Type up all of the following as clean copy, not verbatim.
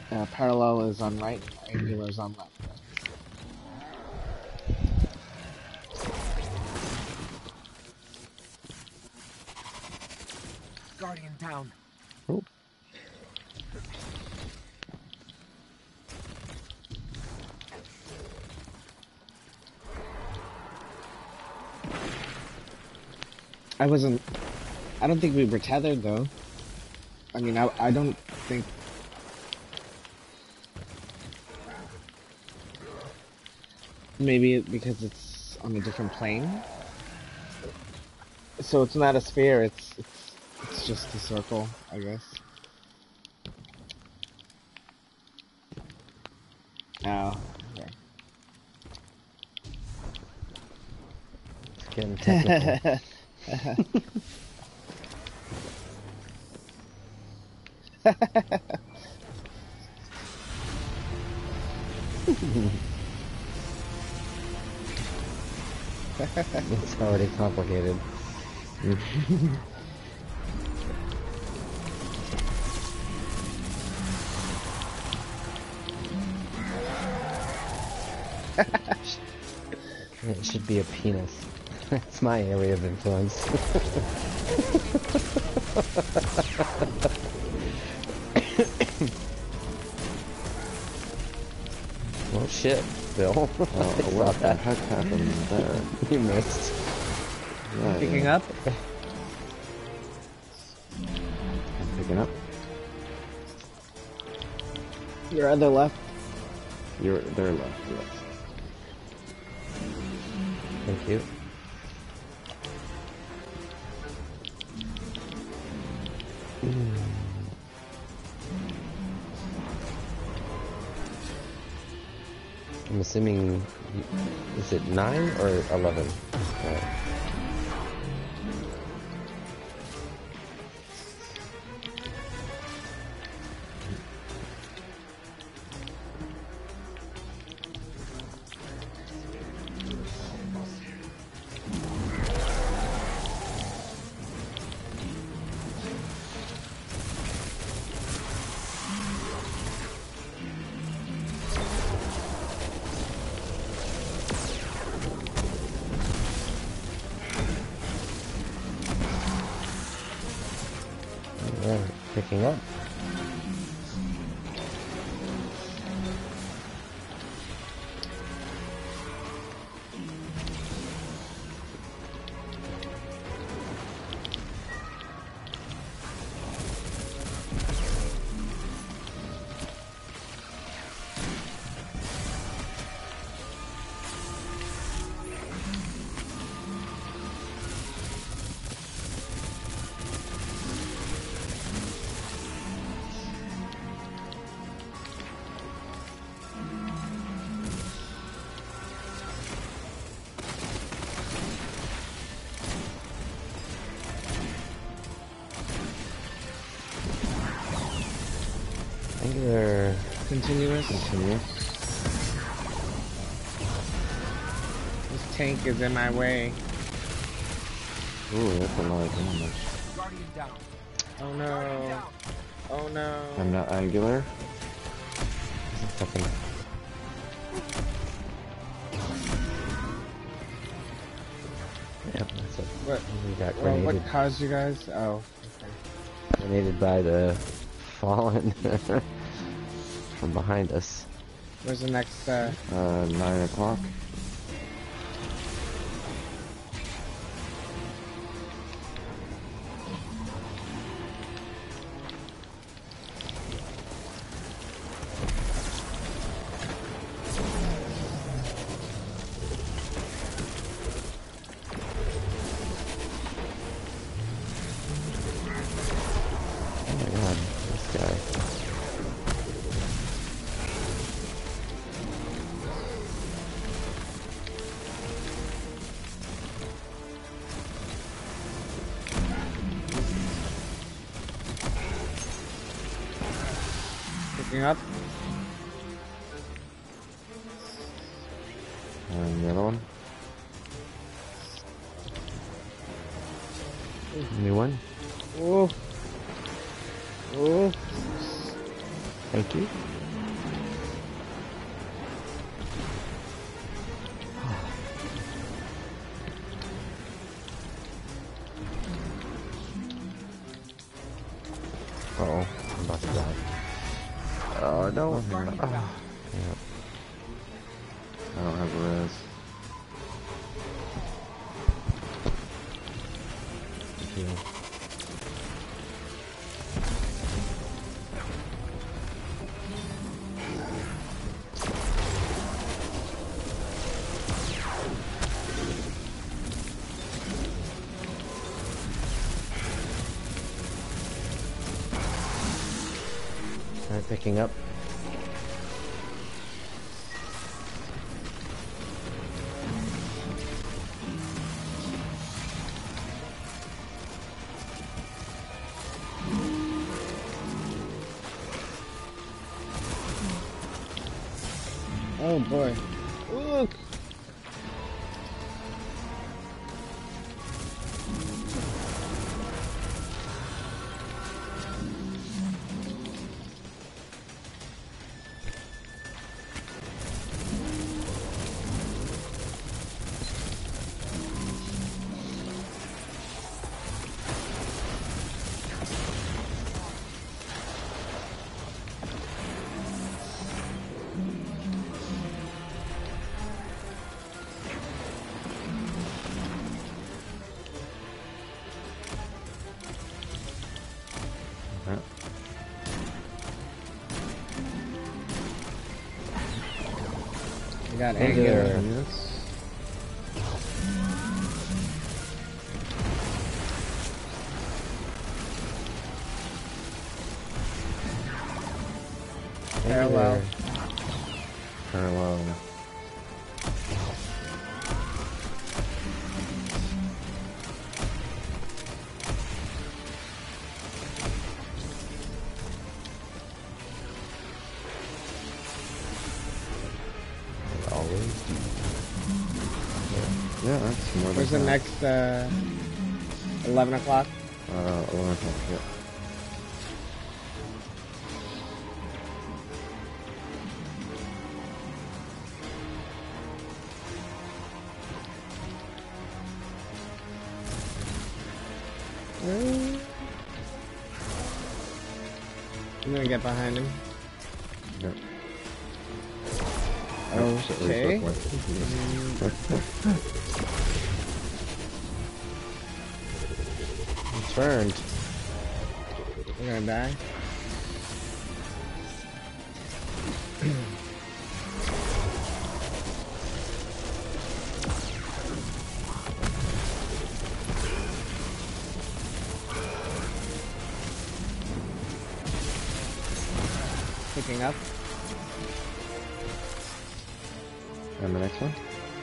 Parallel is on right and angular is on left. Guardian down. Oh. I don't think we were tethered though. I mean, I don't think. Maybe because it's on a different plane. So it's not a sphere, it's just a circle, I guess. Oh, okay. It's getting technical. It's already complicated. It should be a penis. That's my area of influence. Well, shit, Bill. What the heck happened there? You missed. Yeah, Picking up? I'm picking up. Your other left. They're left, yes. Thank you. I'm assuming, is it 9 or 11? Right. Picking up. Angular. Continuous. Continuous. This tank is in my way. Ooh, that's a lot of damage. Guardian down. Oh no. Oh no. I'm not angular. Fucking. Yep, that's it. What? We got Well, grenaded. what caused you guys? Oh, okay. Grenaded by the fallen from behind us. Where's the next, 9 o'clock. Oh my god, this guy. picking up? And the other one. New one. Oh. Oh. Thank you. Oh, no. Guardian down. Yeah. I don't have a res. Yeah. Alright, picking up. Oh boy. Look! Yeah. I got Angular. Angular. Yes. Parallel. Parallel. Always do. Yeah, that's more than Where's the half. next, 11 o'clock? 11 o'clock, yeah. I'm gonna get behind him. Yeah. Okay. Turned. I'm gonna die. Picking up. And the next one?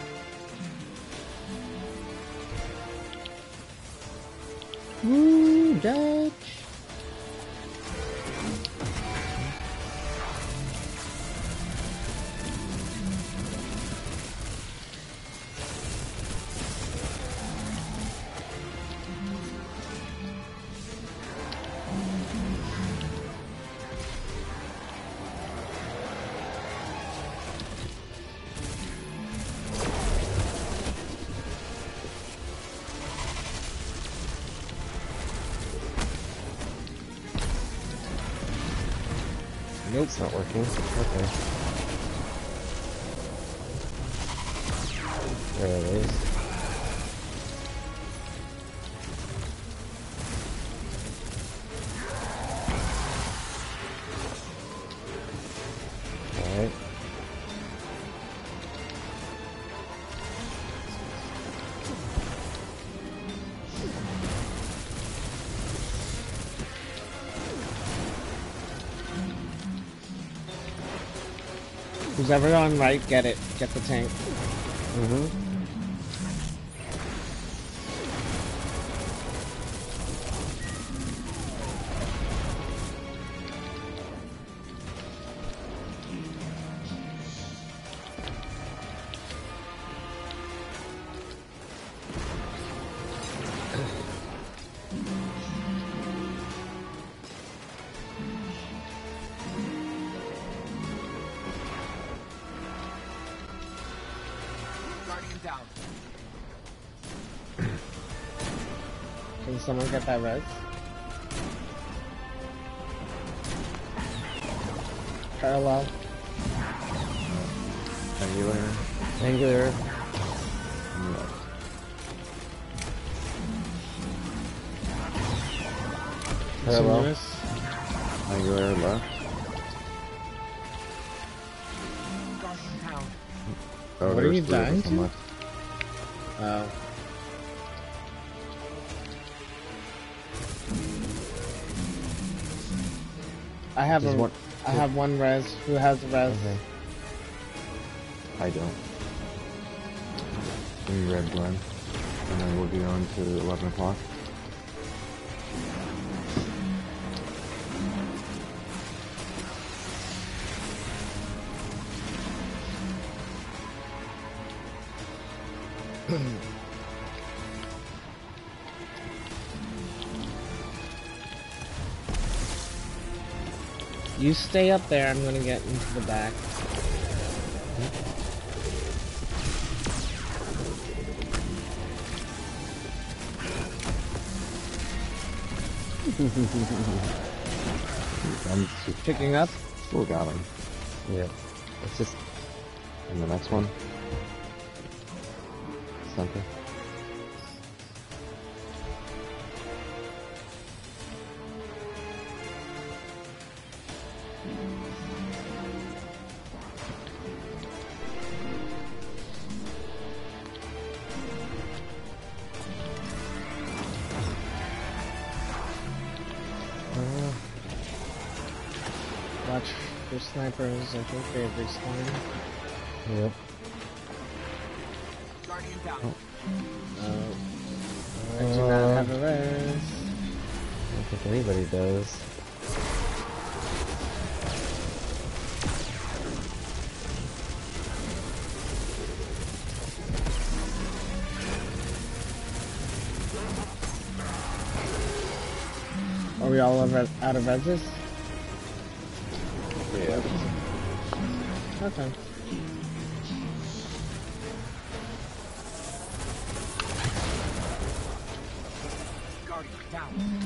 Woo, Dutch. Nope, it's not working. Okay. There it is. Alright. Who's ever on right, get it. Get the tank. Mm-hmm. Guardian down. Can someone get that res? Parallel. Angular. Angular. And left. Parallel. Continuous. Angular left. Guardian down. Oh, What are there's you three of dying us on to? left. I have There's a, one- I have one res. Who has a res? Okay. I don't. Give me red blend. And then we'll be on to 11 o'clock. You stay up there. I'm gonna get into the back. I'm Picking up. still got him. Yeah. It's just And the next one. Center. Watch for snipers. I think they're respawning. yep. Guardian down. No. I do not have a res. I don't think anybody does. Are we all out of reses? Yeah. Okay. Guardian down.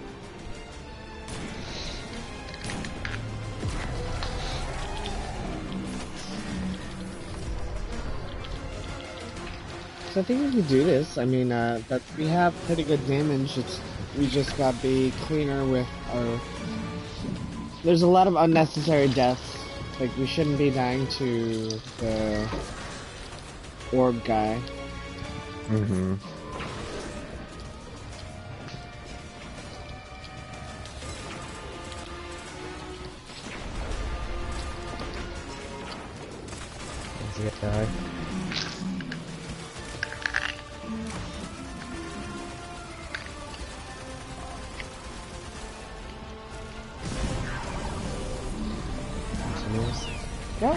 So I think we can do this. I mean, that we have pretty good damage. We just gotta be cleaner with our. There's a lot of unnecessary deaths. Like we shouldn't be dying to the orb guy. Mm-hmm. There's a guy. Continues. Go.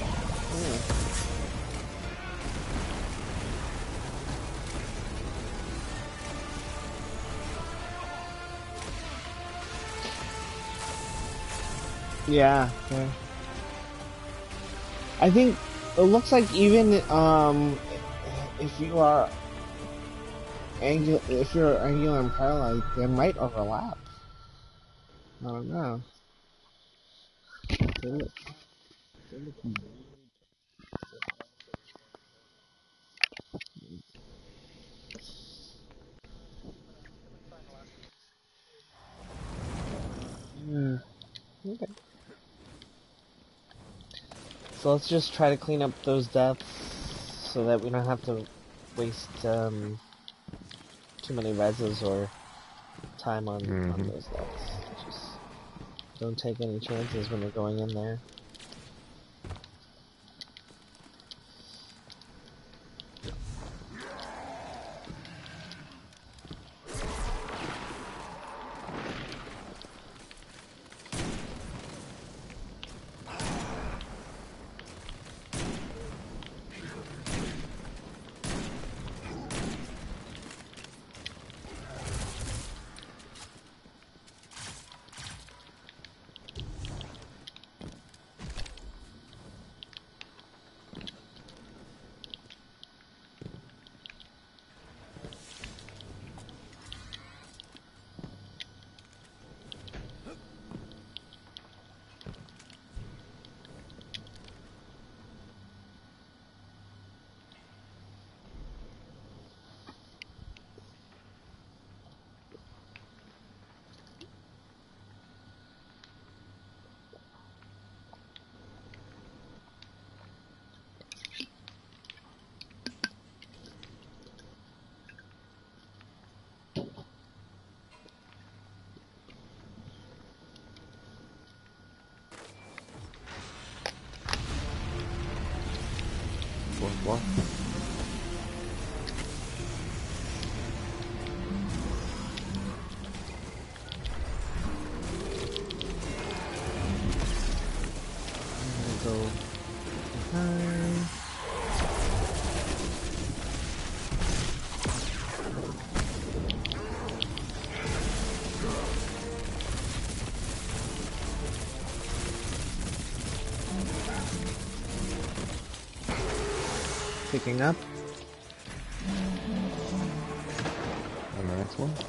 Yeah. Okay. I think it looks like even if you are if you're angular and parallel, they might overlap. I don't know. They look- Yeah. Okay. So let's just try to clean up those deaths so that we don't have to waste too many reses or time on those deaths. Just don't take any chances when you're going in there. floor. I'm gonna go behind. Picking up. And the next one.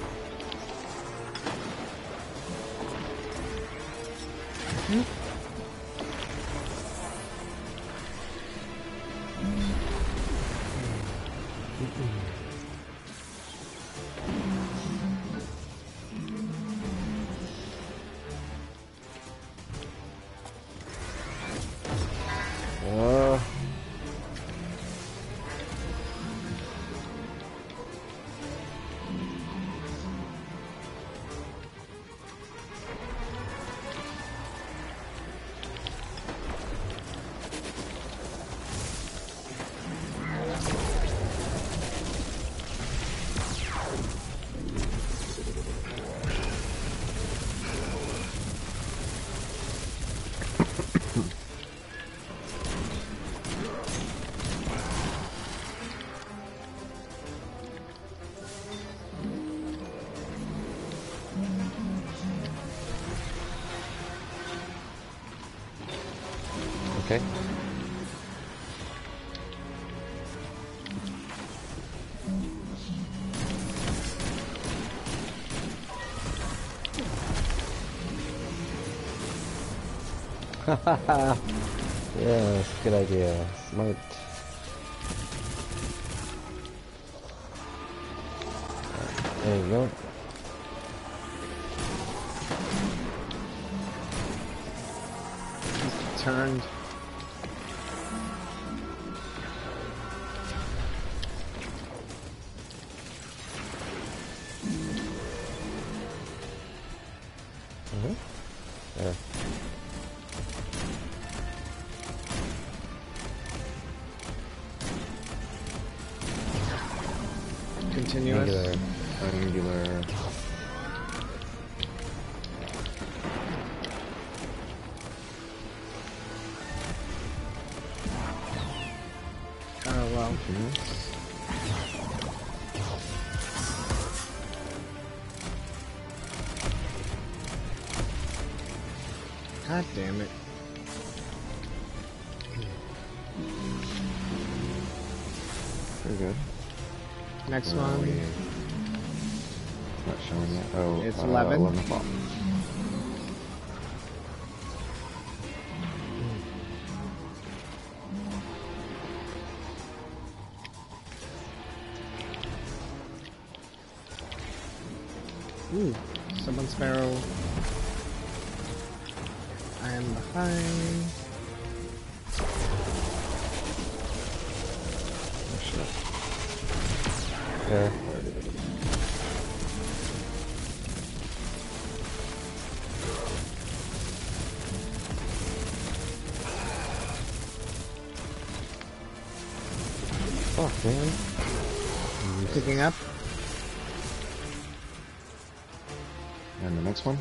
Okay. Yes, good idea. Smart. There you go. Turned. There. Continuous. Angular. Angular. Oh well. God damn it. Pretty good. Next Where are one. we? Not showing yet. Oh, It's 11. 11 o'clock. Ooh, someone sparrow. I am behind. Oh shit. There. Fuck, man. Picking up. And the next one?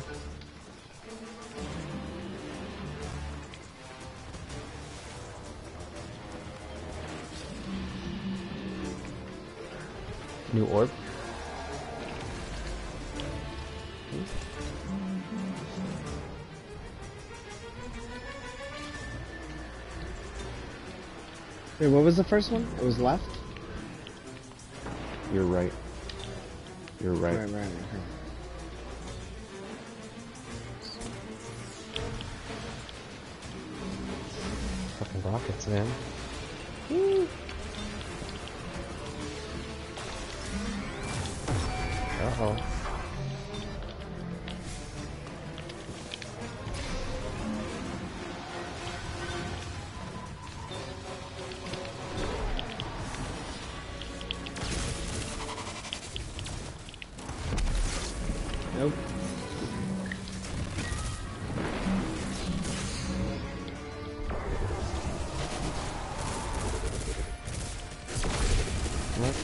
New orb. Wait, what was the first one? It was left? You're right. You're right. Right, okay. Fucking rockets, man. Uh-oh. Nope.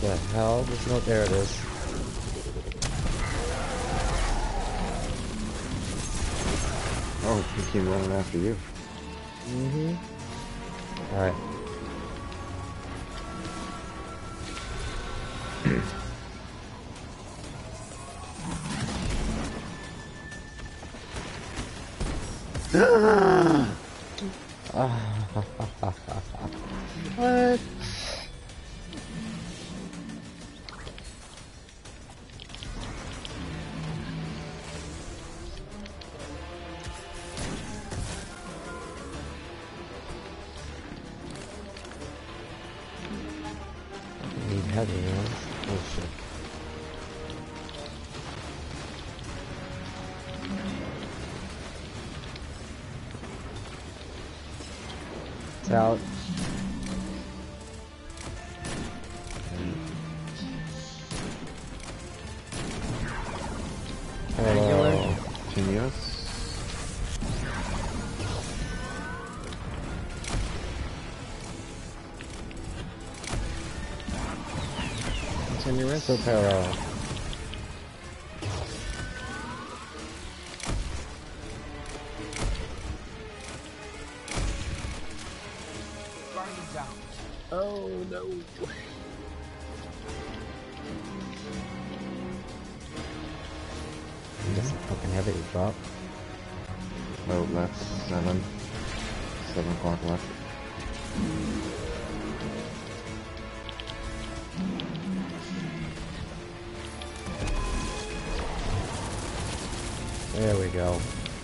the hell? There's no. There it is. Oh, he came running after you. Mm-hmm. All right. What? Need heavy, man. Oh shit. It's out. Hello. Continuous. Continuous. So parallel. Guardian down. Oh no. That's a fucking heavy drop. Oh, left 7. 7 o'clock left. There we go.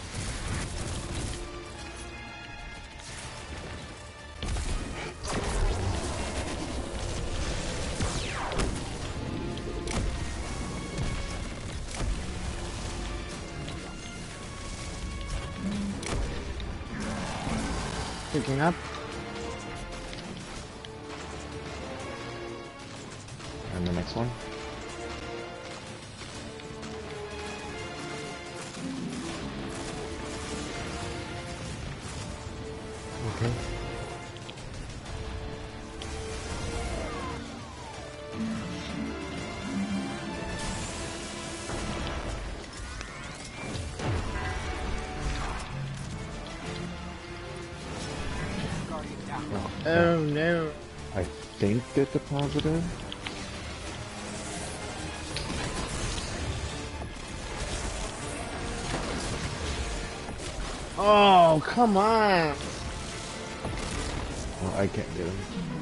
Picking up. And the next one. Okay. Guardian down. Oh no. I think that the positive. Oh, come on. Well, I can't get him.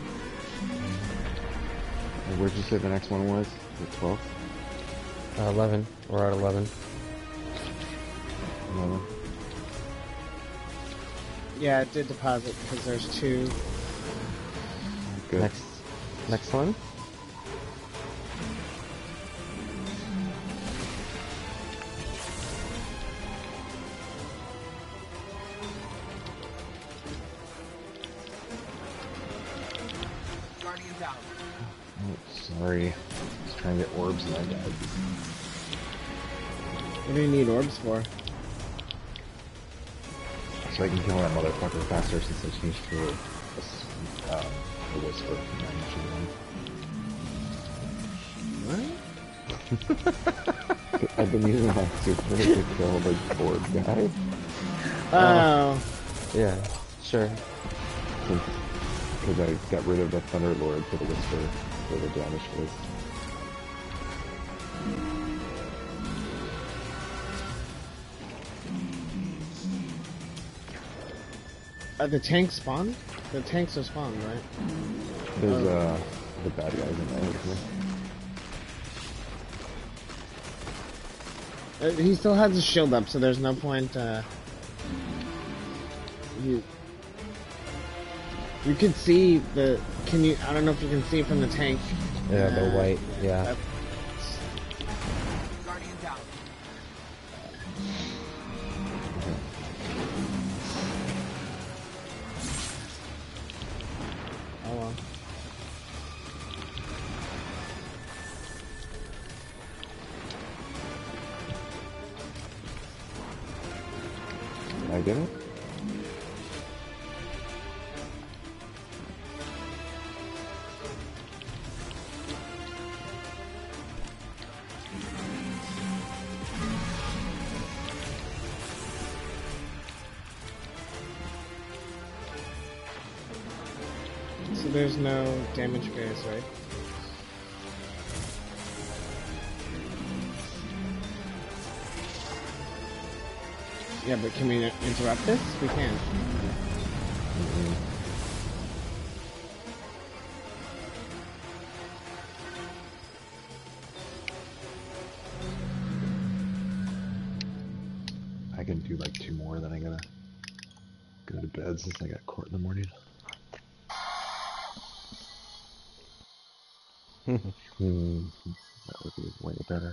And where'd you say the next one was? The 12th? 11. We're at 11. 11. Yeah, it did deposit because there's 2. Good. Next one. Guardian down. Oh, sorry. Just trying to get orbs and I died. What do you need orbs for? So I can kill that motherfucker faster since I changed to a whisper. What? I've been using my super to kill the orb guy. Oh. Yeah. Sure. Because I got rid of the Thunder Lord for the whisper for the damage was. The tank spawned? The tanks are spawned, right? There's Oh. the bad guys in there with me. He still has his shield up, so there's no point, you can see the, I don't know if you can see from the tank. Yeah, the white. Yeah. That- Guardian down. Oh well. I get it? So there's no damage phase, right? Yeah, but can we interrupt this? We can. I can do like 2 more, then I gotta go to bed since I got court in the morning. That would be way better.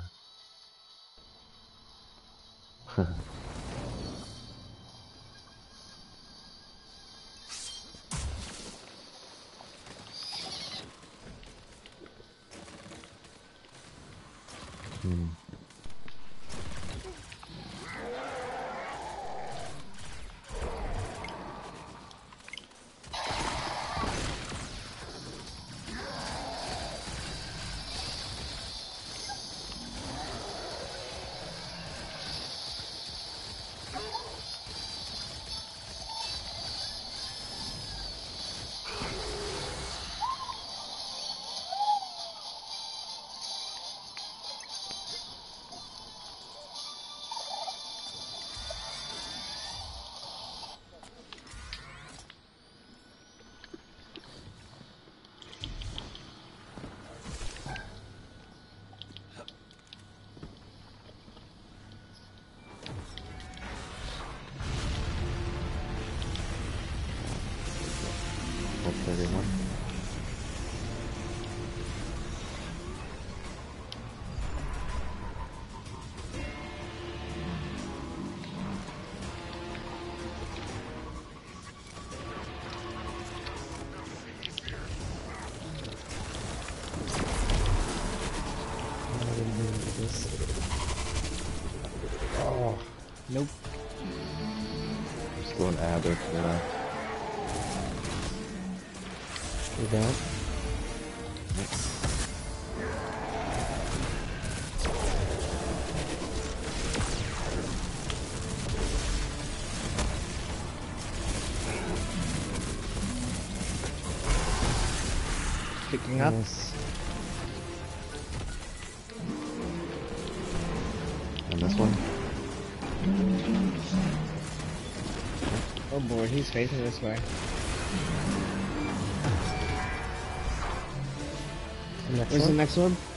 That's everyone. Oh, Nope. there's still an ad there for that. You got? Picking up. Yes. And this one? Oh boy, he's facing this way. Next Where's the one? next one?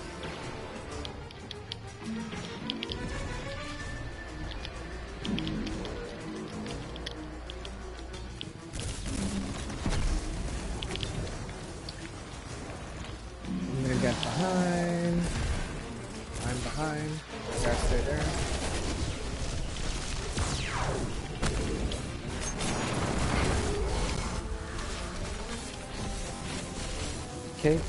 I'm gonna get behind. I'm behind. You guys stay there. Okay.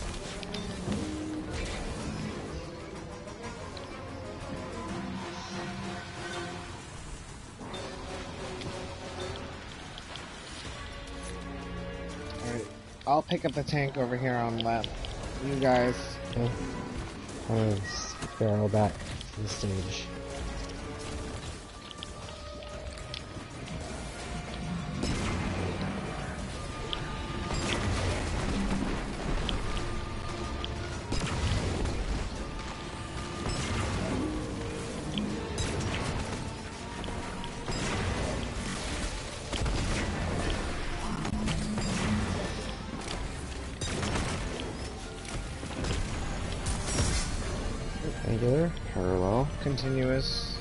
Alright. I'll pick up the tank over here on left. You guys. Okay. I'm gonna barrel back to the stage. Angular. Parallel. Continuous.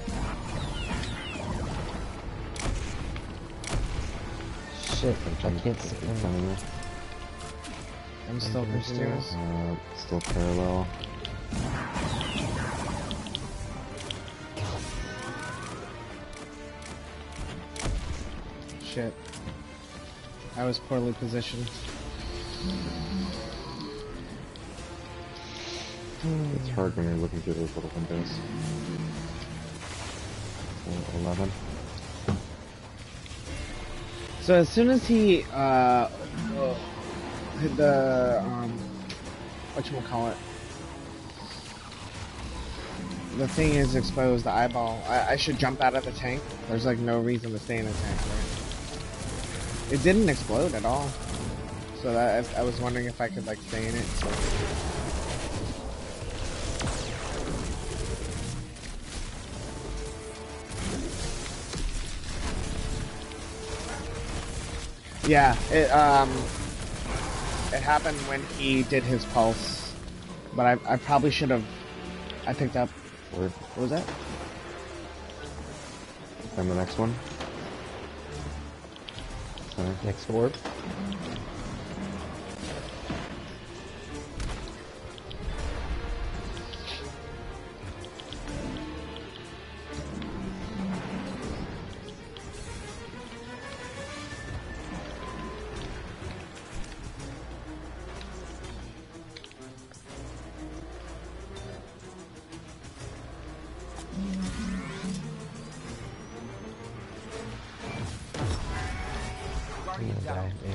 Shit, I can't see in front of you. I'm still continuous. Still parallel. Shit. I was poorly positioned. It's hard when you're looking through those little windows. 11. So as soon as he hit the whatchamacallit, the thing is exposed, the eyeball. I should jump out of the tank. There's like no reason to stay in the tank, right? It didn't explode at all. So that I was wondering if I could like stay in it. Yeah, it happened when he did his pulse, but I probably should have. I picked up. Word. What was that? And the next one. Sorry. Next orb. Guardian Yeah, down. yeah.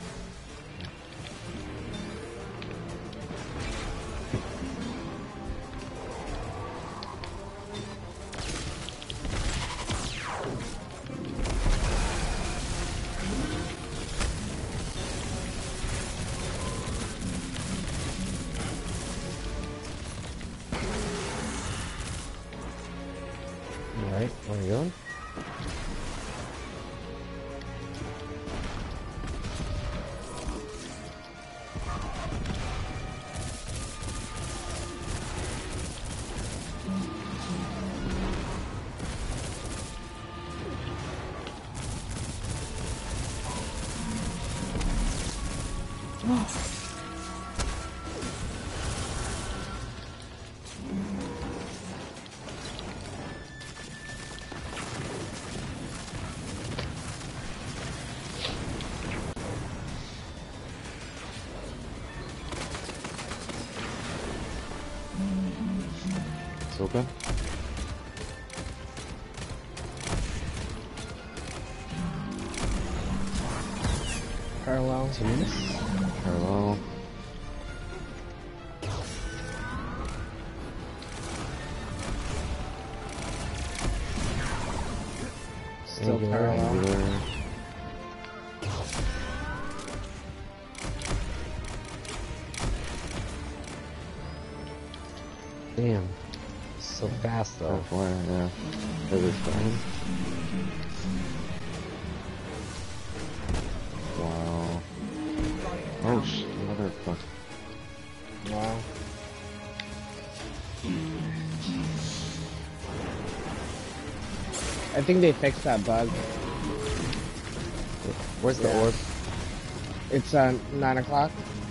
Alright, where are you going? It's open. Parallel. 2 minutes? Parallel. Still Angular. parallel. Angular. Damn. So fast though. That's why, yeah. That is fine. Wow. Oh, motherfucker. Wow. I think they fixed that bug. Where's the Yeah. orb? It's 9 o'clock.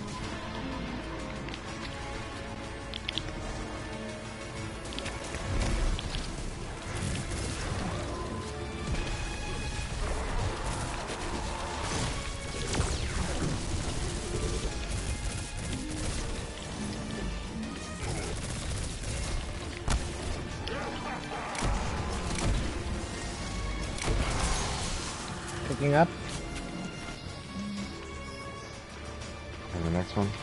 Picking up. And the next one.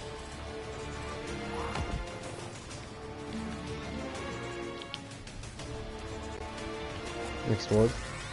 Next orb.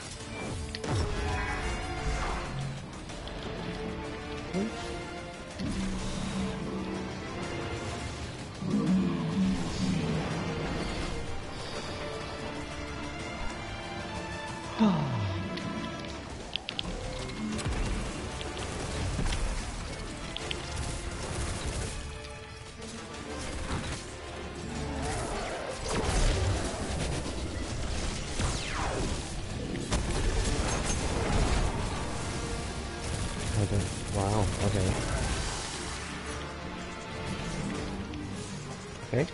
Okay. Wow. Okay. Okay.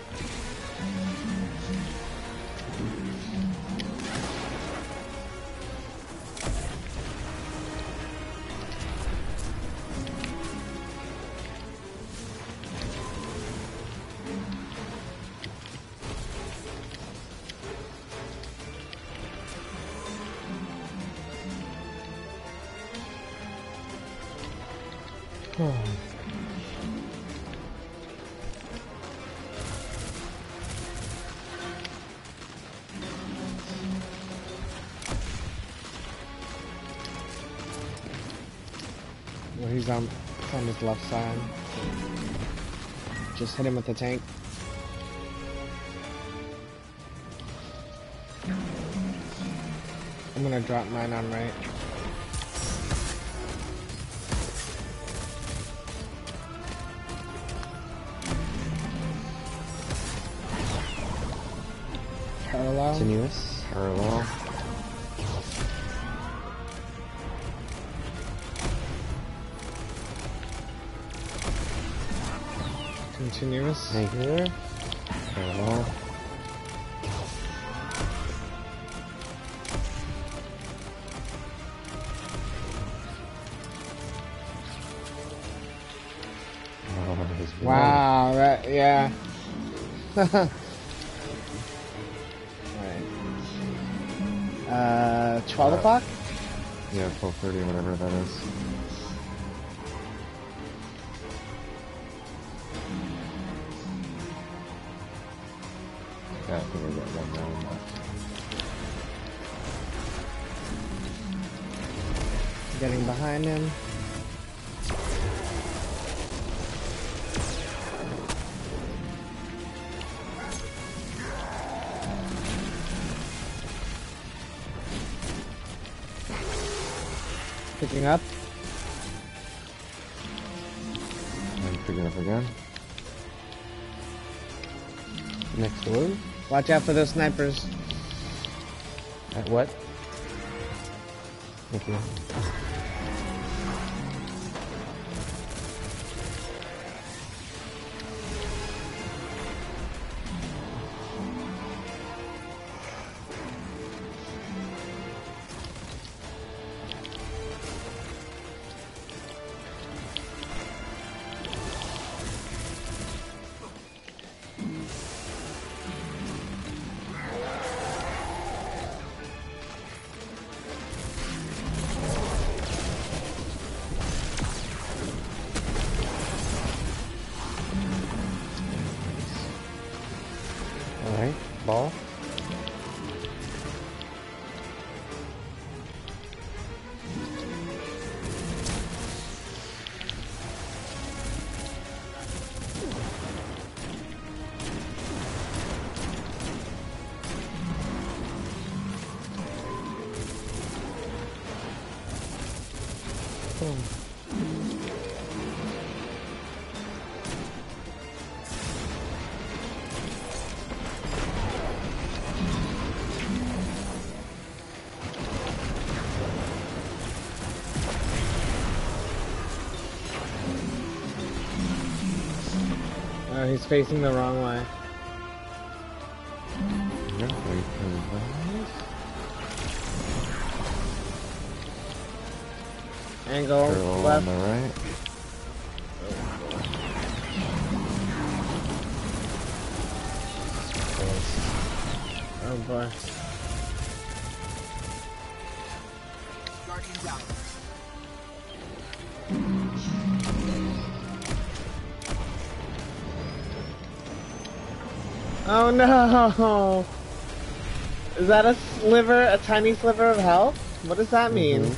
Well, he's on his left side. Just hit him with the tank. I'm gonna drop mine on right. Parallel. Continuous. Parallel. Continuous. Regular. Parallel. Oh, he's Wow, that, yeah. Alright. 12 o'clock? Yeah, 12:30, whatever that is. Yeah, I think we got 1 round left. Getting behind him. Picking up. I'm picking up again. Next one. Watch out for those snipers. At what? Thank you. Alright, ball. Oh, he's facing the wrong way. Yeah, wait, Angle, Parallel on left. the right. Oh boy. Guardian down. Oh no! Is that a sliver, a tiny sliver of health? What does that mean?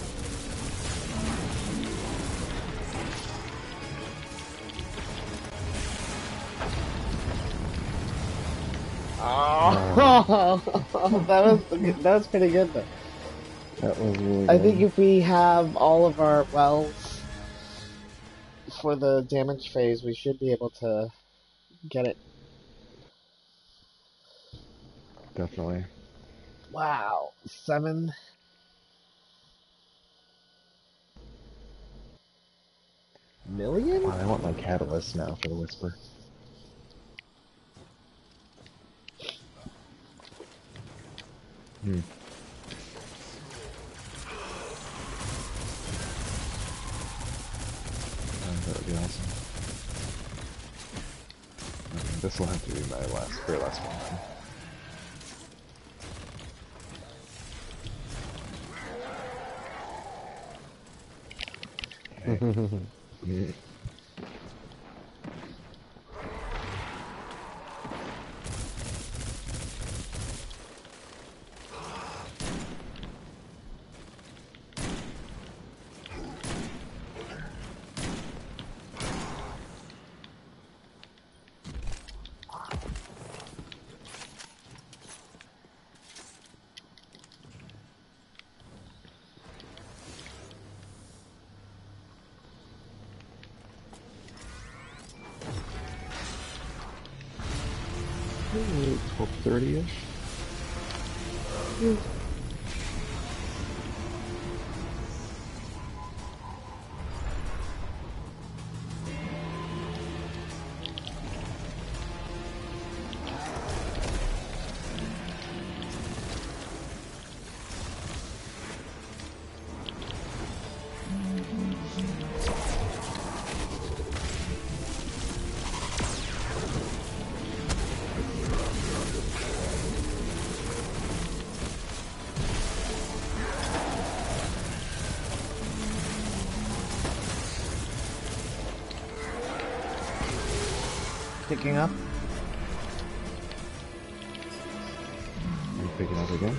Oh, that was pretty good though. That was really I good. think if we have all of our wells for the damage phase, we should be able to get it. Definitely. Wow, 7. Million? Wow, I want my catalyst now for the Whisper. That would be awesome. This will have to be my very last one then. Mm. 12:30ish. Picking up. You picking up again?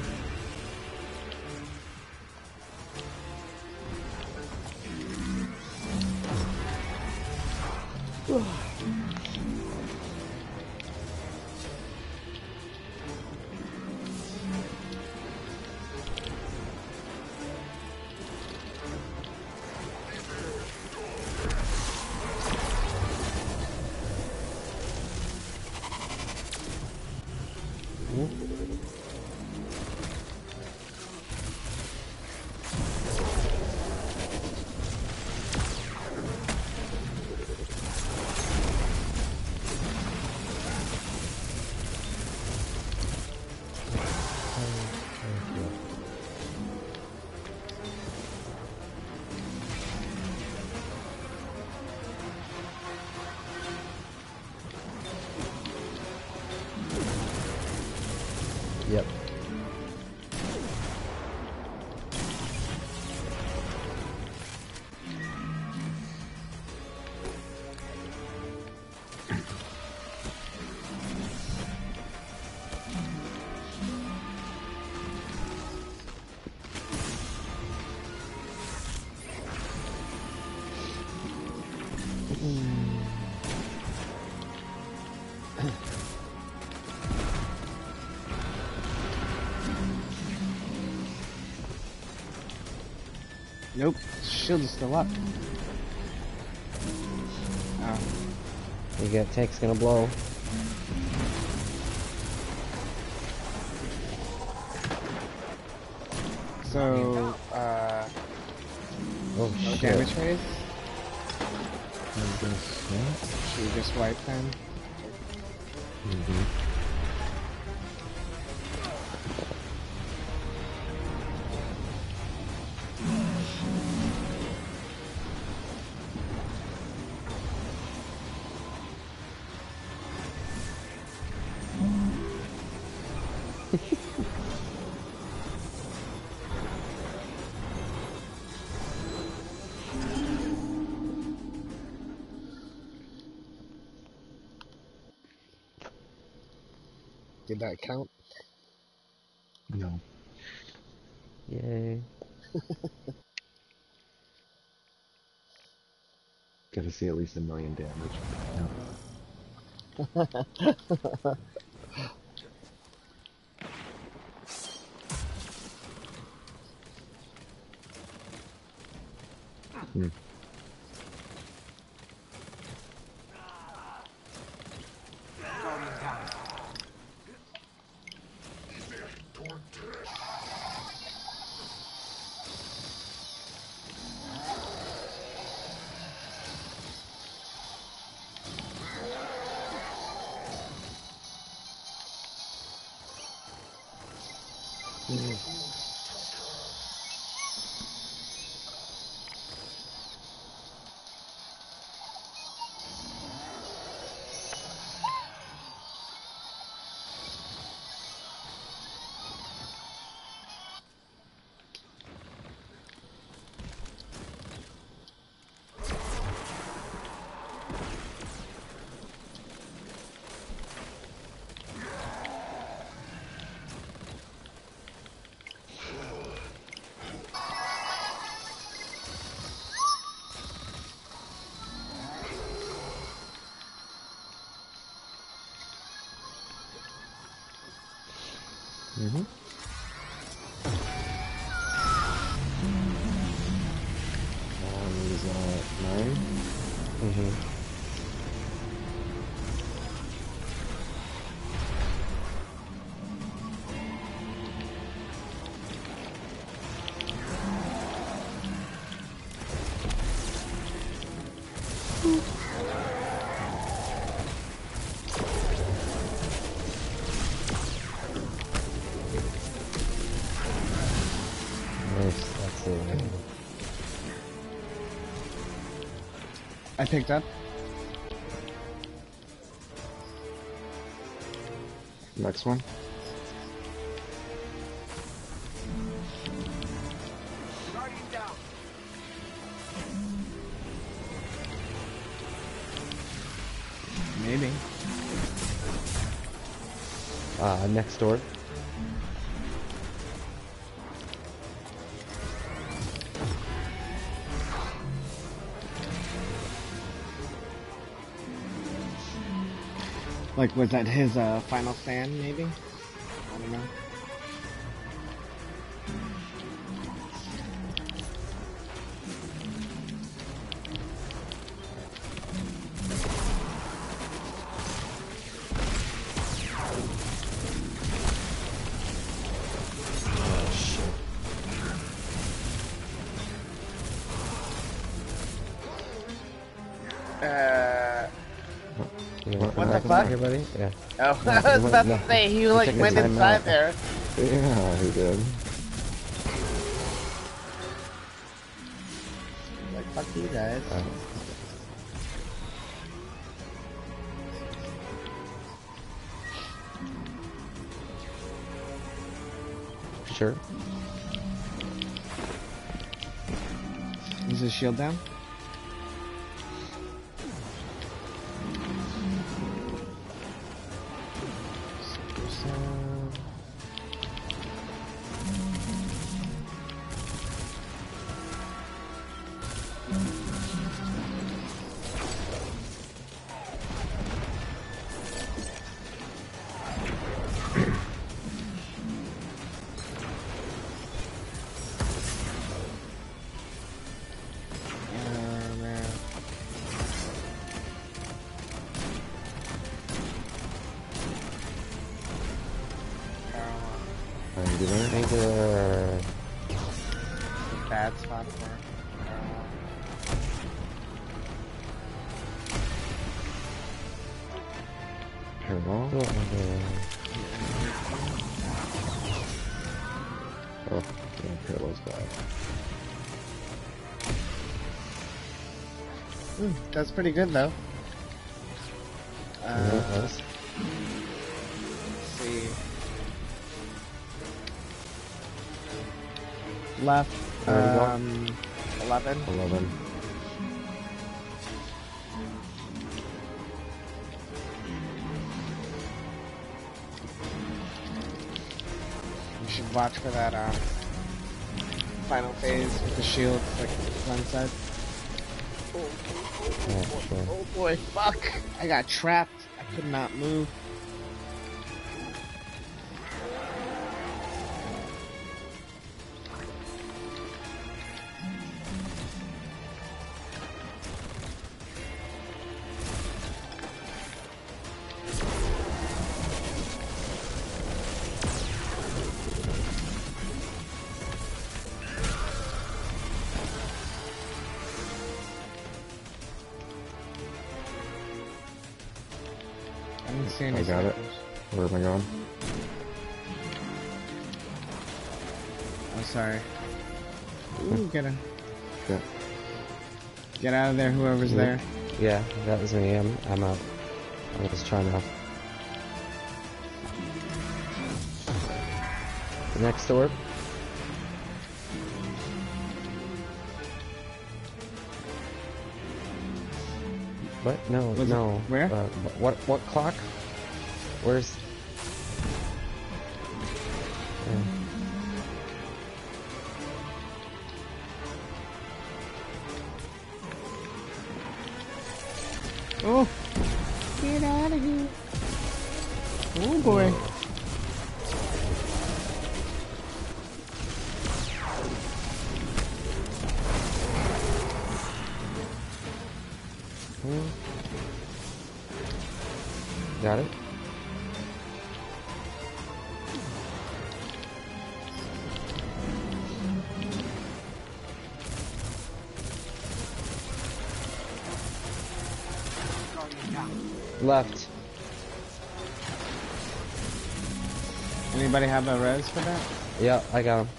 Yep. Nope. Shield is still up. Oh. You got tank's gonna blow. So, Oh no shit. damage phase? I guess so. Should we just wipe then? Did that count? No. Yay. Gotta see at least 1,000,000 damage. No. Mm-hmm. Is that 9? Mm-hmm. I picked up. Next one. Guardian down. Maybe. Next door. Like, was that his final stand? Maybe. I don't know. Oh shit. You wanna come What the back inside fuck? here, buddy? Yeah. Oh, No, I was no, about no. to say, he You're like taking went time inside out. there. Yeah, he did. Like, fuck you guys. Sure. Is his shield down? Trying to get in. Anger. Bad spot for her. Parallel. Oh, yeah, parallel's bad. That's pretty good though. Yes. Let's see. Left, There we go. 11. 11. You should watch for that final phase with the shield, like one side. Yeah, sure. Oh boy, fuck! I got trapped. I could not move. I didn't see any I got it. snipers. Where am I going? I'm sorry. Ooh, Yeah. get out of there, whoever's Yeah. there. Yeah, that was me. I'm out. I was trying to. The next door. What? No, Was it- no. where? What clock? Where's? Yeah. Oh! Get out of here! Oh boy. Got it? Guardian down. Left. Anybody have a res for that? Yeah, I got him.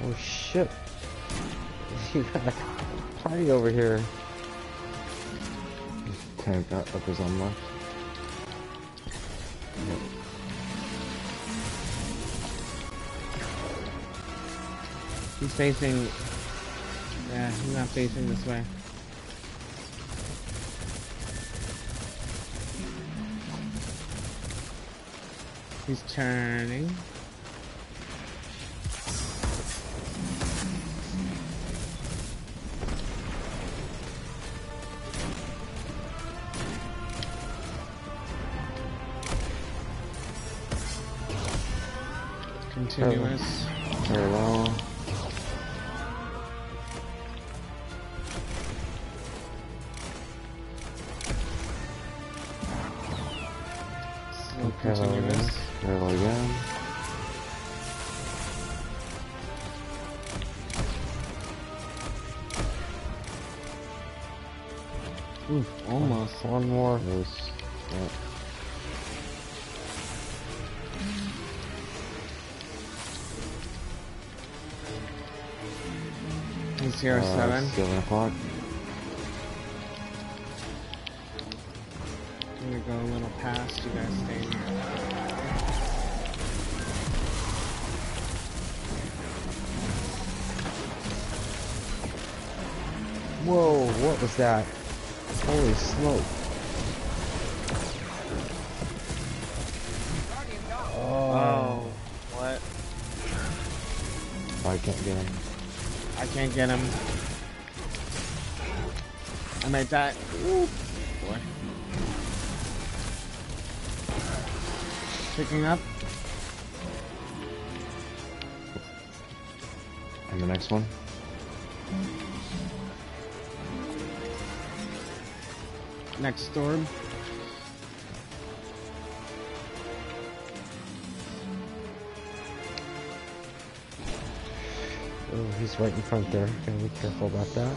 Oh shit. You got a party over here. Tank got up his own left. He's facing... Yeah, he's not facing this way. He's turning. Continuous. Very low. Slow continuous. Very low again. Ooh, almost. One more. Close. Yeah. He's here 7. 7 o'clock. I'm gonna go a little past. You guys stay here. Whoa, what was that? Holy smoke. Oh, what? I can't get him. I can't get him. I might die. Ooh, boy. Picking up. And the next one. Next storm. Oh, he's right in front there. Gotta be careful about that.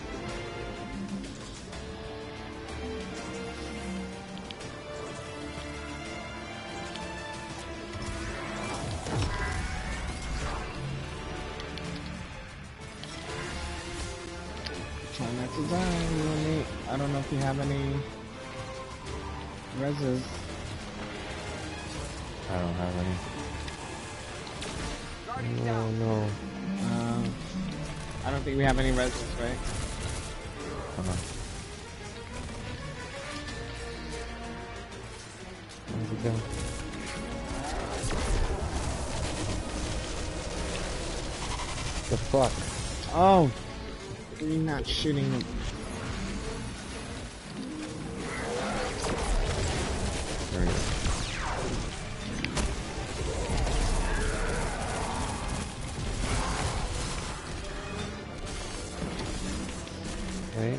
Try not to die. You and me. I don't know if you have any reses. I don't have any. No, no. I don't think we have any reses, right? There we go. The fuck? Oh! You're not shooting him. There he is. Okay.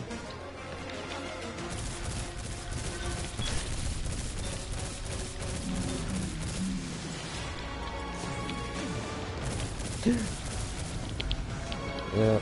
Yep.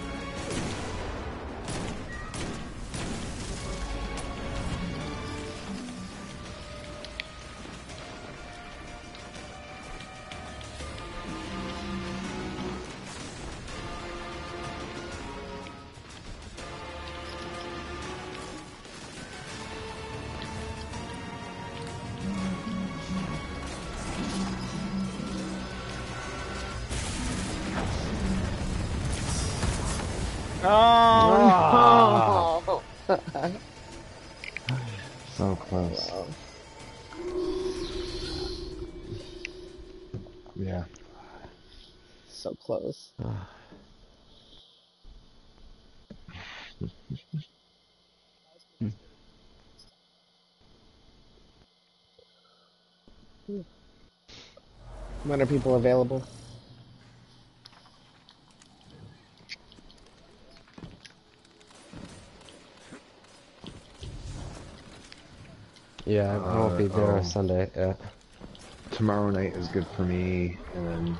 Oh, no! So close. Wow. Yeah. So close. When are people available? Yeah, I won't be there Sunday. Yeah. Tomorrow night is good for me, and then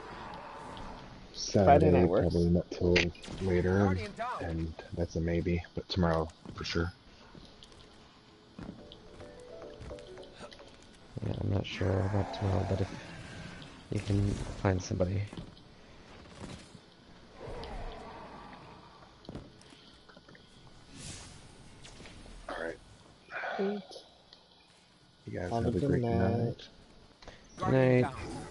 Friday Saturday night works. probably not till later, Guardian down. and that's a maybe, but tomorrow for sure. Yeah, I'm not sure about tomorrow, but if you can find somebody. You guys Have have a a good great night. night. Guardian Night. down.